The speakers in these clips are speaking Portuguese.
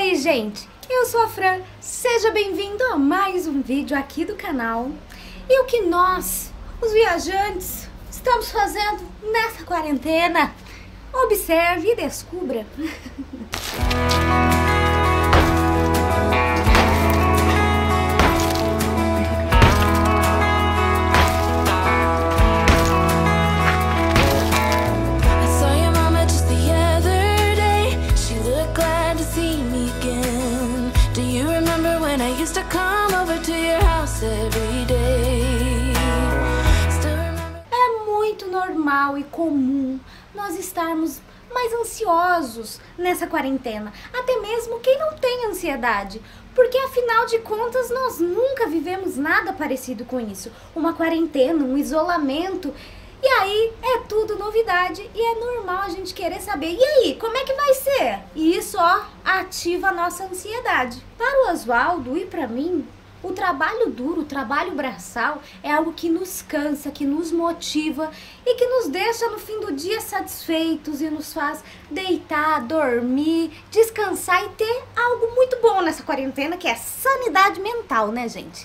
aí, gente? Eu sou a Fran, seja bem-vindo a mais um vídeo aqui do canal. E o que nós, os viajantes, estamos fazendo nessa quarentena? Observe e descubra. É muito normal e comum nós estarmos mais ansiosos nessa quarentena, até mesmo quem não tem ansiedade, porque afinal de contas nós nunca vivemos nada parecido com isso, uma quarentena, um isolamento, e aí é tudo novidade e é normal a gente querer saber, e aí, como é que vai ser? E isso, ó, ativa a nossa ansiedade. Para o Oswaldo e para mim, o trabalho duro, o trabalho braçal é algo que nos cansa, que nos motiva e que nos deixa no fim do dia satisfeitos e nos faz deitar, dormir, descansar e ter algo muito bom nessa quarentena, que é sanidade mental, né, gente?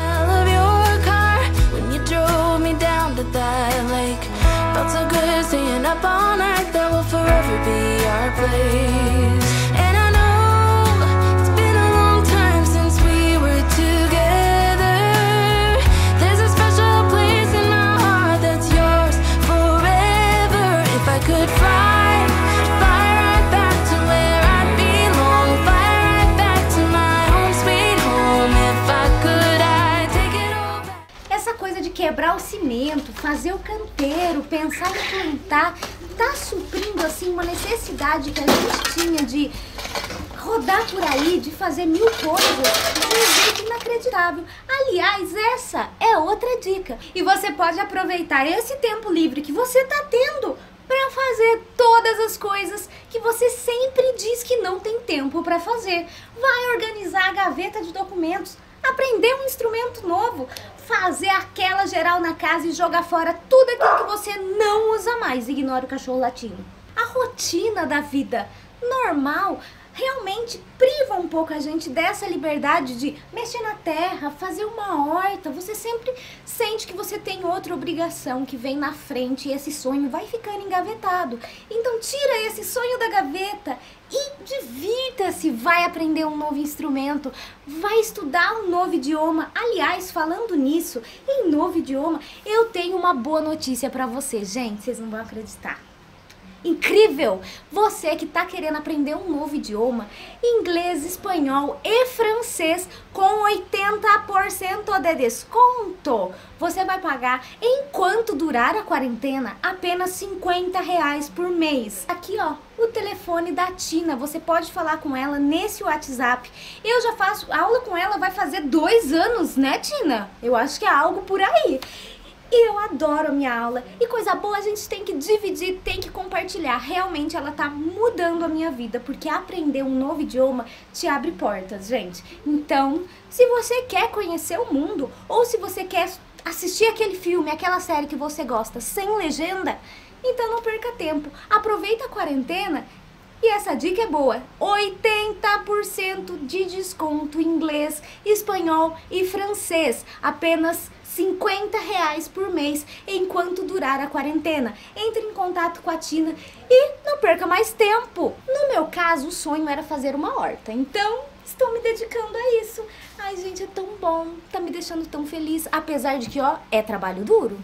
Quebrar o cimento, fazer o canteiro, pensar em plantar, tá suprindo assim uma necessidade que a gente tinha de rodar por aí, de fazer mil coisas de um jeito inacreditável. Aliás, essa é outra dica. E você pode aproveitar esse tempo livre que você tá tendo para fazer todas as coisas que você sempre diz que não tem tempo para fazer. Vai organizar a gaveta de documentos, aprender um instrumento novo, fazer aquela geral na casa e jogar fora tudo aquilo que você não usa mais. Ignora o cachorro latindo. A rotina da vida normal realmente priva um pouco a gente dessa liberdade de mexer na terra, fazer uma horta. Você sempre sente que você tem outra obrigação que vem na frente e esse sonho vai ficando engavetado. Então tira esse sonho da gaveta e divirta-se, vai aprender um novo instrumento, vai estudar um novo idioma. Aliás, falando nisso, em novo idioma, eu tenho uma boa notícia pra você, gente, vocês não vão acreditar. Incrível! Você que está querendo aprender um novo idioma, inglês, espanhol e francês com 80% de desconto. Você vai pagar, enquanto durar a quarentena, apenas R$50 por mês. Aqui, ó, o telefone da Tina, você pode falar com ela nesse WhatsApp. Eu já faço aula com ela, vai fazer 2 anos, né, Tina? Eu acho que é algo por aí. E eu adoro a minha aula, e coisa boa a gente tem que dividir, tem que compartilhar. Realmente ela tá mudando a minha vida, porque aprender um novo idioma te abre portas, gente. Então, se você quer conhecer o mundo, ou se você quer assistir aquele filme, aquela série que você gosta sem legenda, então não perca tempo. Aproveita a quarentena. E essa dica é boa, 80% de desconto em inglês, espanhol e francês, apenas R$50 por mês, enquanto durar a quarentena. Entre em contato com a Tina e não perca mais tempo. No meu caso, o sonho era fazer uma horta, então estou me dedicando a isso. Ai, gente, é tão bom, tá me deixando tão feliz, apesar de que, ó, é trabalho duro.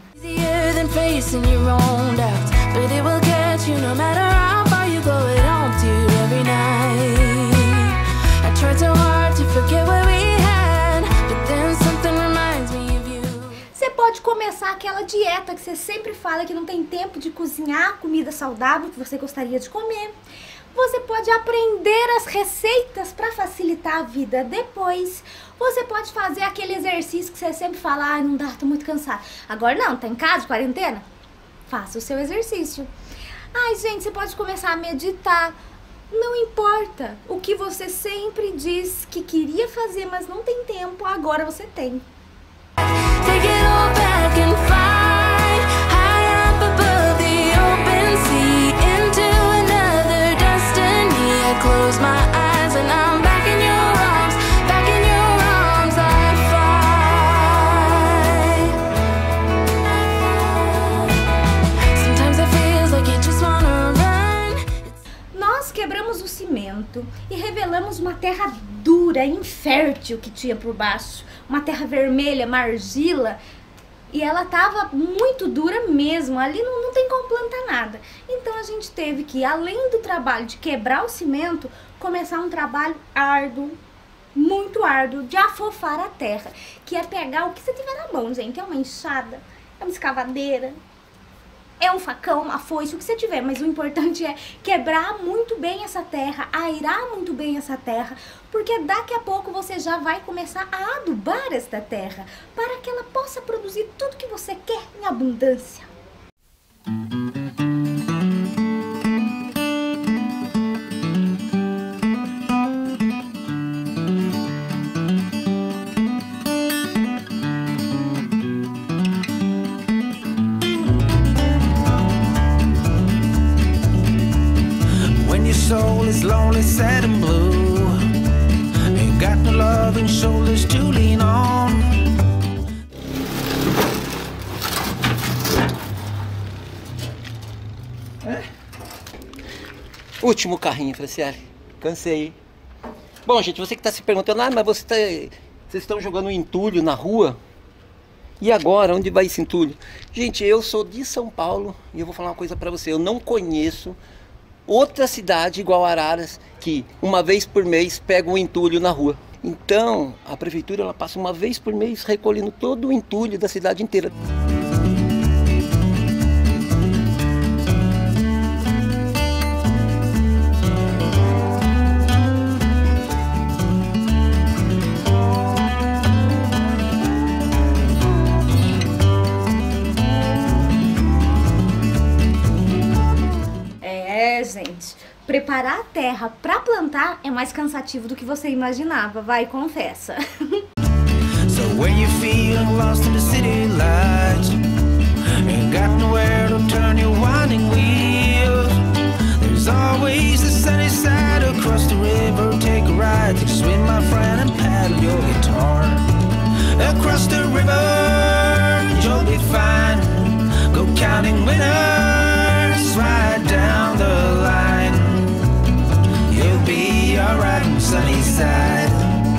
Você pode começar aquela dieta que você sempre fala que não tem tempo de cozinhar comida saudável que você gostaria de comer. Você pode aprender as receitas para facilitar a vida depois. Você pode fazer aquele exercício que você sempre fala, ai, não dá, tô muito cansado. Agora não, tá em casa, de quarentena? Faça o seu exercício. Ai, gente, você pode começar a meditar. Não importa o que você sempre diz que queria fazer, mas não tem tempo, agora você tem. Take it all back and fly high up above the open sea into another destiny. I close my eyes and I'm back. cimento e revelamos uma terra dura, infértil que tinha por baixo. Uma terra vermelha, uma argila. E ela tava muito dura mesmo, ali não tem como plantar nada. Então a gente teve que, além do trabalho de quebrar o cimento, começar um trabalho árduo, muito árduo, de afofar a terra. Que é pegar o que você tiver na mão, gente. É uma enxada, é uma escavadeira, é um facão, uma foice, o que você tiver. Mas o importante é quebrar muito bem essa terra, airar muito bem essa terra, porque daqui a pouco você já vai começar a adubar esta terra, para que ela possa produzir tudo que você quer em abundância. Soul is lonely, sad and blue. Ain't got no loving shoulders to lean on. Último carrinho, Franciele. Cansei. Bom, gente, você que está se perguntando, mas vocês estão jogando entulho na rua? E agora, onde vai esse entulho? Gente, eu sou de São Paulo e eu vou falar uma coisa para você. Eu não conheço outra cidade igual Araras que uma vez por mês pega um entulho na rua. Então a prefeitura ela passa uma vez por mês recolhendo todo o entulho da cidade inteira. Gente, preparar a terra para plantar é mais cansativo do que você imaginava, vai, confessa. So when you feel lost in the city lights, ain't got nowhere to turn your winding wheels, there's always the sunny side across the river. Take a ride, take a swim, my friend, and paddle your guitar across the river. You'll be fine. Go counting winners right down the line. You'll be alright on the sunny side.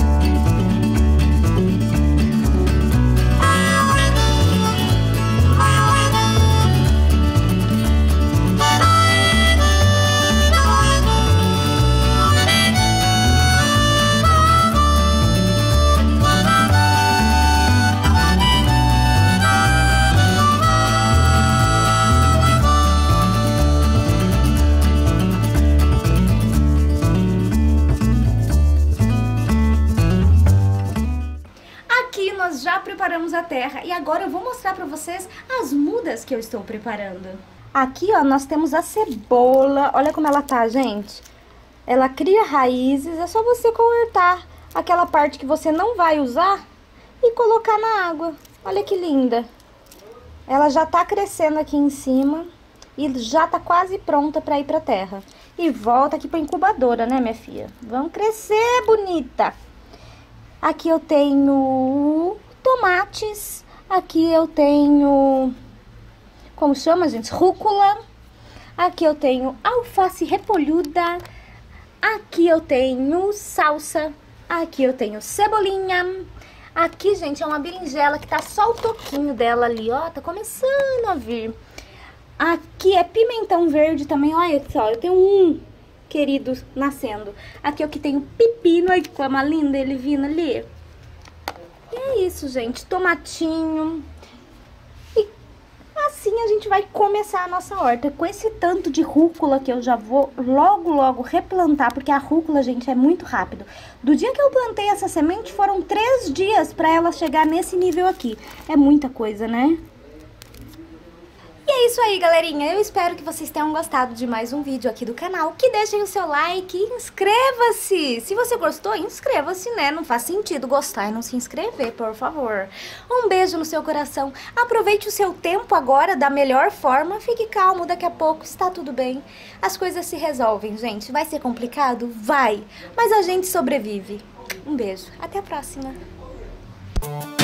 Nós já preparamos a terra e agora eu vou mostrar para vocês as mudas que eu estou preparando. Aqui, ó, nós temos a cebola. Olha como ela tá, gente. Ela cria raízes, é só você cortar aquela parte que você não vai usar e colocar na água. Olha que linda. Ela já tá crescendo aqui em cima e já tá quase pronta para ir pra terra. E volta aqui pra incubadora, né, minha filha? Vamos crescer, bonita. Aqui eu tenho tomates, aqui eu tenho, como chama, gente? Rúcula. Aqui eu tenho alface repolhuda. Aqui eu tenho salsa. Aqui eu tenho cebolinha. Aqui, gente, é uma berinjela que tá só o toquinho dela ali, ó. Tá começando a vir. Aqui é pimentão verde também, olha só, eu tenho um querido nascendo. Aqui eu que tenho pepino, olha que forma linda ele vindo ali. E é isso, gente, tomatinho. E assim a gente vai começar a nossa horta. Com esse tanto de rúcula que eu já vou logo replantar, porque a rúcula, gente, é muito rápido. Do dia que eu plantei essa semente, foram 3 dias pra ela chegar nesse nível aqui. É muita coisa, né? E é isso aí, galerinha, eu espero que vocês tenham gostado de mais um vídeo aqui do canal, que deixem o seu like e inscreva-se! Se você gostou, inscreva-se, né? Não faz sentido gostar e não se inscrever, por favor. Um beijo no seu coração, aproveite o seu tempo agora da melhor forma, fique calmo, daqui a pouco está tudo bem. As coisas se resolvem, gente. Vai ser complicado? Vai! Mas a gente sobrevive. Um beijo, até a próxima!